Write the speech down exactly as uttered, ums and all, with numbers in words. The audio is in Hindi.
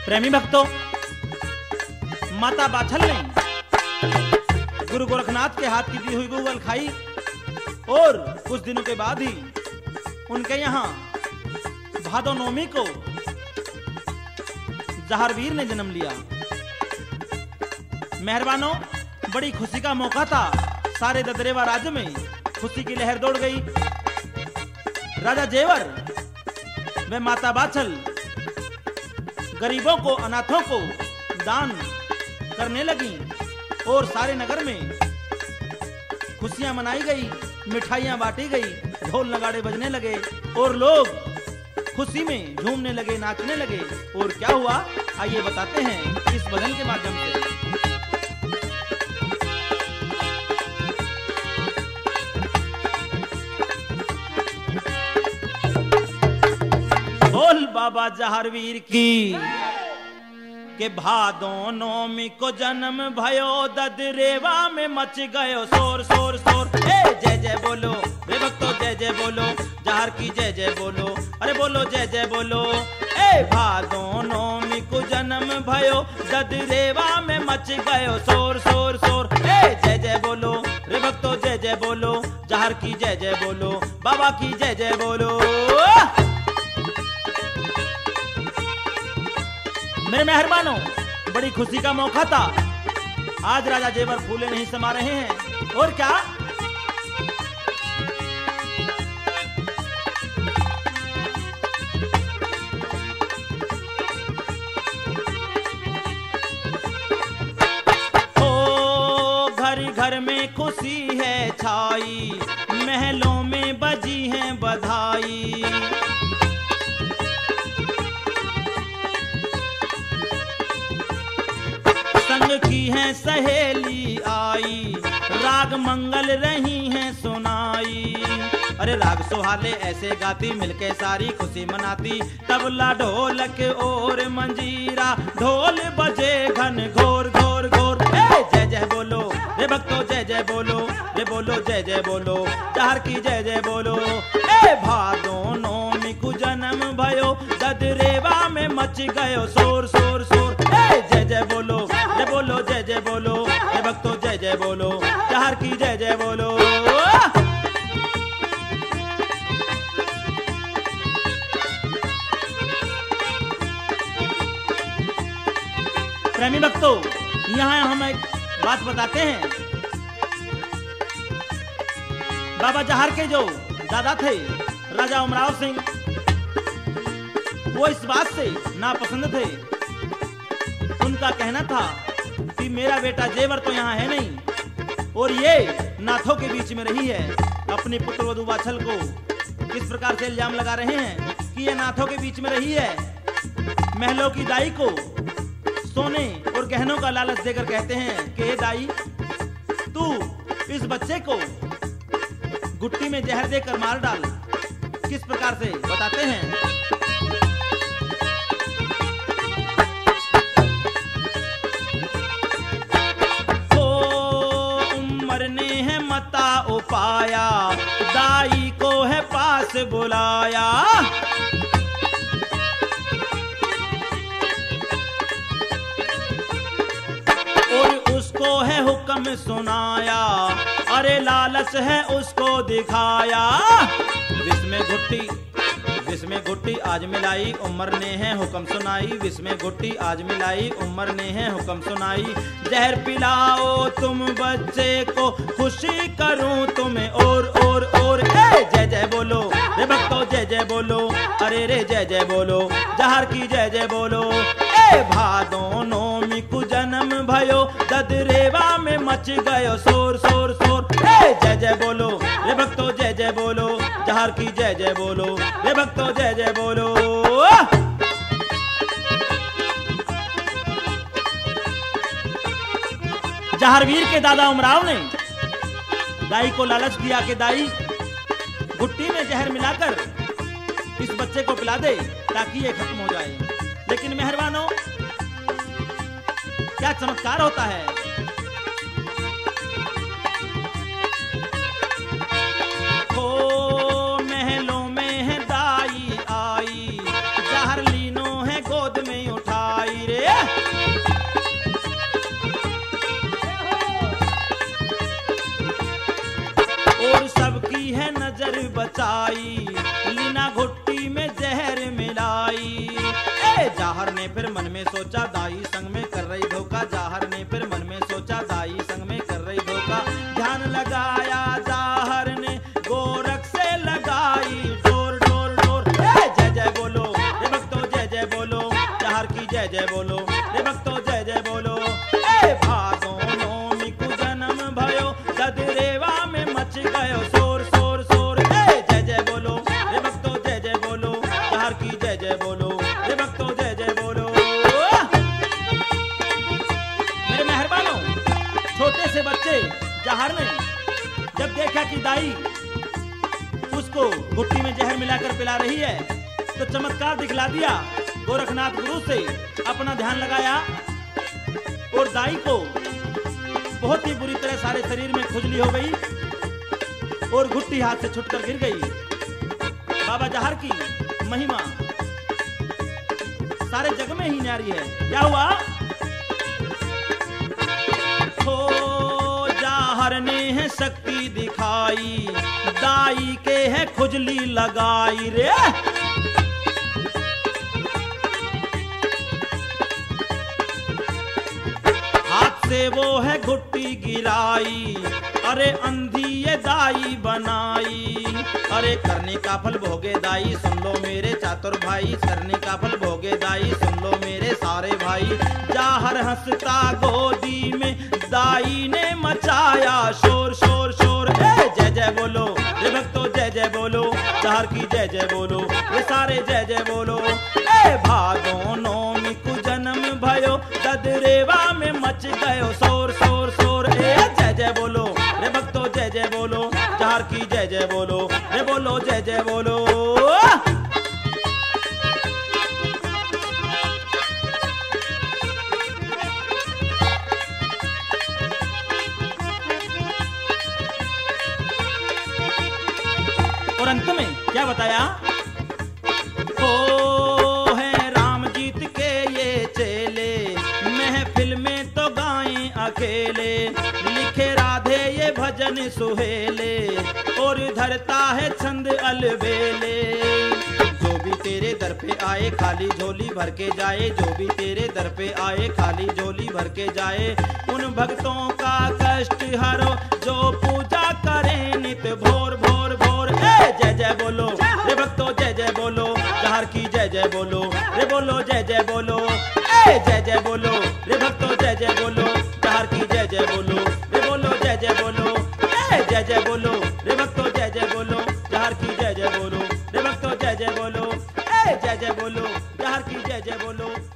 प्रेमी भक्तों, माता बाछल ने गुरु गोरखनाथ के हाथ की दी हुई गूगल खाई और कुछ दिनों के बाद ही उनके यहाँ भादो नौमी को जहारवीर ने जन्म लिया। मेहरबानों, बड़ी खुशी का मौका था। सारे ददरेवा राज्य में खुशी की लहर दौड़ गई। राजा जेवर व माता बाछल गरीबों को, अनाथों को दान करने लगी और सारे नगर में खुशियां मनाई गई, मिठाइयां बांटी गई, ढोल नगाड़े बजने लगे और लोग खुशी में झूमने लगे, नाचने लगे। और क्या हुआ, आइए बताते हैं इस भजन के माध्यम से। बोल बाबा जहारवीर की के भादो नौमी को जन्म भयो, ददरेवा में मच गयो शोर शोर शोर। ए जय जय बोलो रे भक्तों, जय जय बोलो, जहार की जय जय बोलो, अरे बोलो जय जय बोलो। ए भादो नौमी को जन्म भयो, ददरेवा में मच गयो शोर शोर शोर। ए जय जय बोलो रे भक्तों, जय जय बोलो, जहार की जय जय बोलो, बाबा की जय जय बोलो। मेरे मेहरबानों, बड़ी खुशी का मौका था। आज राजा जेवर फूले नहीं समा रहे हैं। और क्या, ओ घर घर में खुशी है छाई, महलों में बजी है बधाई। संग की है सहेली आई, राग मंगल रही है सुनाई। अरे राग सुहाले ऐसे गाती, मिलके सारी खुशी मनाती। तबला ढोलक और मंजीरा, ढोल बजे घन घोर घोर घोर। ए जय जय बोलो रे भक्तों, जय जय बोलो रे बोलो, जय जय बोलो, जहर की जय जय बोलो। ए भादो नौमी को जन्म भयो, ददरेवा में मच गयो शोर शोर शोर। ए जय जय बोलो जय बोलो, जय जय बोलो रे भक्तों, जय जय बोलो, जहर की जय जय बोलो। प्रेमी भक्तों, यहाँ हम एक बात बताते हैं। बाबा जहार के जो दादा थे राजा उमराव सिंह, वो इस बात से नापसंद थे। उनका कहना था कि मेरा बेटा जेवर तो यहाँ है नहीं और ये नाथों के बीच में रही है। अपने पुत्र वधु बाछल को किस प्रकार से इल्जाम लगा रहे हैं कि ये नाथों के बीच में रही है। महलों की दाई को सोने और गहनों का लालच देकर कहते हैं कि हे दाई, तू इस बच्चे को गुट्टी में जहर देकर मार डाल। किस प्रकार से बताते हैं। उपाया दाई को है पास बुलाया, और उसको है हुक्म सुनाया। अरे लालच है उसको दिखाया। विष में घुट्टी विष में घुट्टी आज मिलाई, उमर ने है हुक्म सुनाई। विष में घुट्टी आज मिलाई, उमर ने है हुक्म सुनाई। जहर पिलाओ तुम बच्चे को, खुशी करूं तुम्हें और और और। ए जय जय बोलो रे भक्तों, जय जय बोलो, अरे रे जय जय बोलो, जहर की जय जय बोलो। ए भादो नौमी को जन्म भयो, ददरेवा में मच गयो शोर शोर शोर। ए जय जय बोलो रे भक्तों, जय जय बोलो, जहर की जय जय बोलो रे भक्तों, जय जय बोलो। जहारवीर के दादा उमराव ने दाई को लालच दिया कि दाई गुट्टी में जहर मिलाकर इस बच्चे को पिला दे ताकि ये खत्म हो जाए। लेकिन मेहरबानों, क्या चमत्कार होता है। ओ महलों में है दाई आई, जहर लीनो है गोद में उठाई। जहर बचाई, लीना घुट्टी में जहर मिलाई। ए जाहर ने फिर मन में सोचा दाई संग में कर रही धोखा, जाहर ने फिर मन में सोचा दाई संग में कर रही धोखा। ध्यान लगाया जाहर ने गोरख से लगाई डोर डोर डोर। ए जय जय बोलो रे भक्तों जय जय बोलो, जाहर की जय जय बोलो रे भक्तों जय जय बोलो। ए भादो नौमी को जन्म भयो, ददरेवा में मच गयो शोर शोर शोर। ए जय जय बोलो रे भक्तों जय जय बोलो, जाहर की जय जय बोलो रे भक्तों जय जय बोलो। मेरे मेहरबानों, छोटे से बच्चे जाहर ने जब देखा कि दाई उसको घुट्टी में जहर मिलाकर पिला रही है तो चमत्कार दिखला दिया। गोरखनाथ गुरु से अपना ध्यान लगाया और दाई को बहुत ही बुरी तरह सारे शरीर में खुजली हो गई और घुट्टी हाथ से छूटकर गिर गई। बाबा जाहर की महिमा सारे जग में ही न्यारी है। क्या हुआ? हो जाहर ने है शक्ति दिखाई, दाई के है खुजली लगाई रे। हाथ से वो है घुट्टी गिराई, अरे अंधी ये दाई बनाई। अरे करने का फल भोगे दाई सुन लो मेरे चातुर भाई, करने का फल भोगे दाई सुन लो मेरे सारे भाई। जाहर हंसता गोदी में दाई ने मचाया शोर शोर शोर। ए जय जय बोलो रे भक्तों जय जय बोलो, जाहर की जय जय बोलो रे सारे जय जय बोलो। ए भादो नौमी को जन्म भयो, ददरेवा में मच गयो शोर शोर शोर। ए जय जय बोलो रे भक्तों जय जय बोलो, जाहर की जय जय बोलो रे बोलो जय जय बोलो। और अंत में क्या बताया? ओ है राम जीत के ये चेले, महफिल में तो गाएं अकेले। लिखे राधे ये भजन सुहेले, और धरता है छंद अलबेले। जो भी तेरे दर पे आए खाली झोली भर के जाए, जो भी तेरे दर पे आए खाली झोली भर के जाए। उन भक्तों का कष्ट हरो जो पूजा करें नित भोर भोर भोर। ए जय जय बोलो रे भक्तों जय जय बोलो, जाहर की जय जय बोलो रे बोलो जय जय बोलो। ए जय जय बोलो रे भक्तों जय जय बोलो, जाहर की जय जय बोलो रे बोलो जय जय बोलो। ए जय जय बोलो रे भक्तों जय जय बोलो, जाहर की जय जय बोलो रे भक्तों जय जय बोलो। ए जय जय बोलो, जाहर की जय जय बोलो।